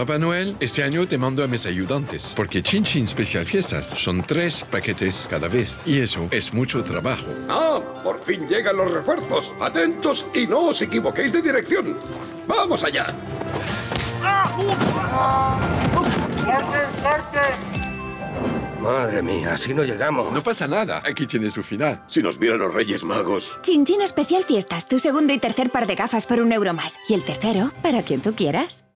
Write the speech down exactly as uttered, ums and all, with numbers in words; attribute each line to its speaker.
Speaker 1: Papá Noel, este año te mando a mis ayudantes, porque Chin Chin Special Fiestas son tres paquetes cada vez, y eso es mucho trabajo.
Speaker 2: ¡Ah! Por fin llegan los refuerzos. Atentos y no os equivoquéis de dirección. ¡Vamos allá!
Speaker 3: Madre mía, así no llegamos.
Speaker 1: No pasa nada, aquí tienes su final.
Speaker 2: Si nos vieran los Reyes Magos.
Speaker 4: Chin Chin Especial Fiestas, tu segundo y tercer par de gafas por un euro más. Y el tercero, para quien tú quieras.